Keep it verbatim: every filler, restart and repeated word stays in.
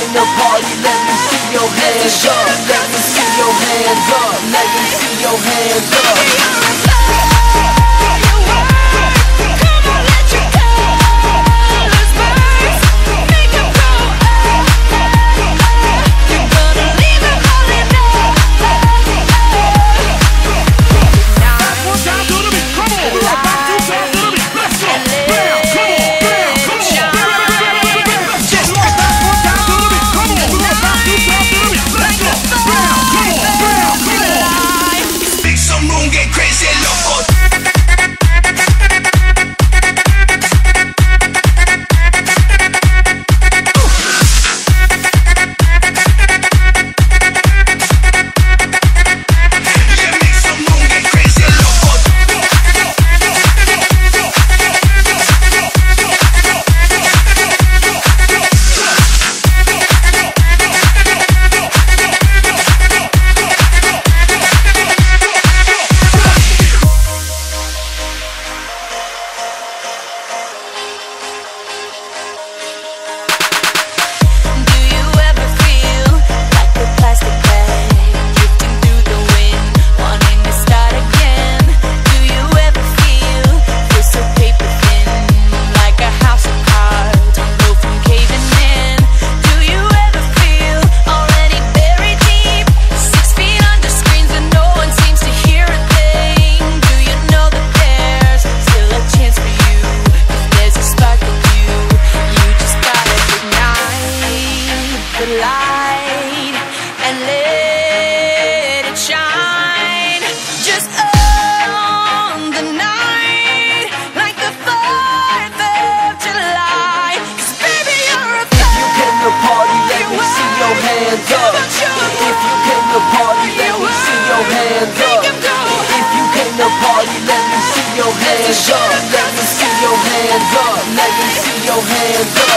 came to party, let me see your hands up. Let me see your hands up. Let me see your hands up. Light and let it shine just on the night like the fourth of July. 'Cause baby, you're a if you came to party, let me see your hands up. If you came to party, let me see your hands up. If you came to party, let me see your hands up. Let me see your hands up. Let me see your hands up.